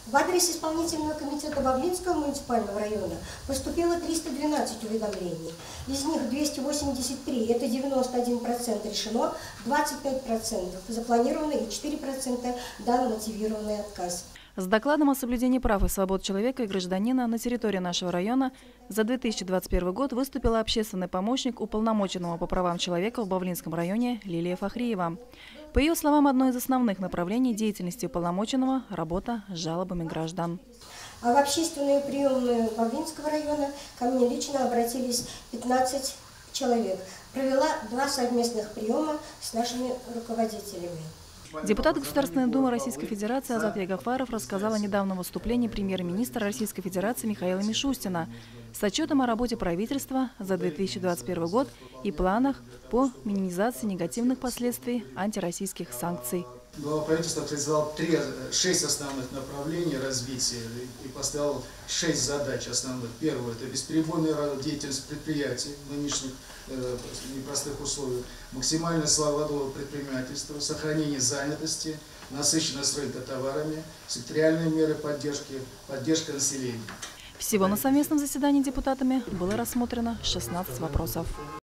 В адрес исполнительного комитета Бавлинского муниципального района поступило 312 уведомлений. Из них 283, это 91% решено, 25% запланировано и 4% дан мотивированный отказ. С докладом о соблюдении прав и свобод человека и гражданина на территории нашего района за 2021 год выступила общественный помощник уполномоченного по правам человека в Бавлинском районе Лилия Фахриева. По ее словам, одно из основных направлений деятельности уполномоченного – работа с жалобами граждан. А в общественные приемные Бавлинского района ко мне лично обратились 15 человек. Провела 2 совместных приема с нашими руководителями. Депутат Государственной Думы Российской Федерации Азат Ягафаров рассказал о недавнем выступлении премьер-министра Российской Федерации Михаила Мишустина с отчетом о работе правительства за 2021 год и планах по минимизации негативных последствий антироссийских санкций. Глава правительства призвал 6 основных направлений развития и поставил 6 задач основных. Первое – это бесперебойная деятельность предприятий в нынешних непростых условиях, максимальная свобода предпринимательства, сохранение занятости, насыщенность рынка товарами, секториальные меры поддержки, поддержка населения. Всего на совместном заседании депутатами было рассмотрено 16 вопросов.